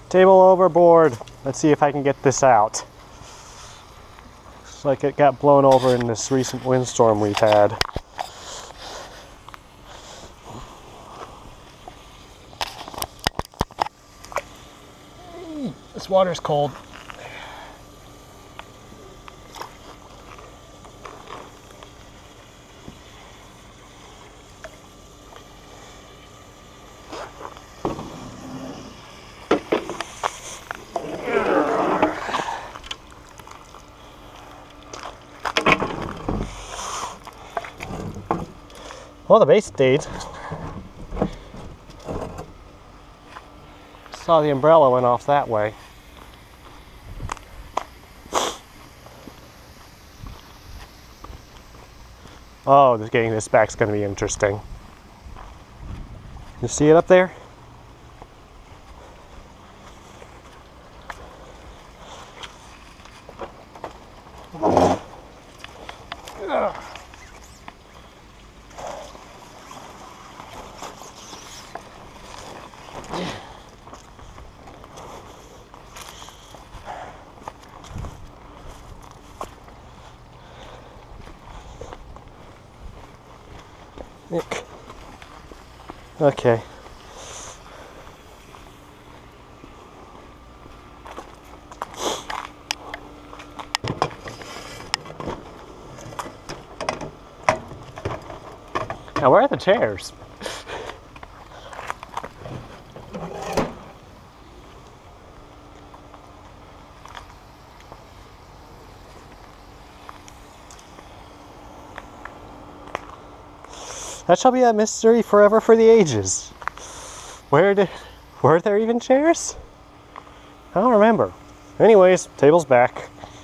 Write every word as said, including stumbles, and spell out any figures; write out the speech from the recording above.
Table overboard. Let's see if I can get this out. Looks like it got blown over in this recent windstorm we've had. This water's cold. Well, the base stayed. Saw the umbrella went off that way. Oh, just getting this back's going to be interesting. You see it up there? Ugh. Okay. Now, where are the chairs? That shall be a mystery forever for the ages. Where did... were there even chairs? I don't remember. Anyways, table's back.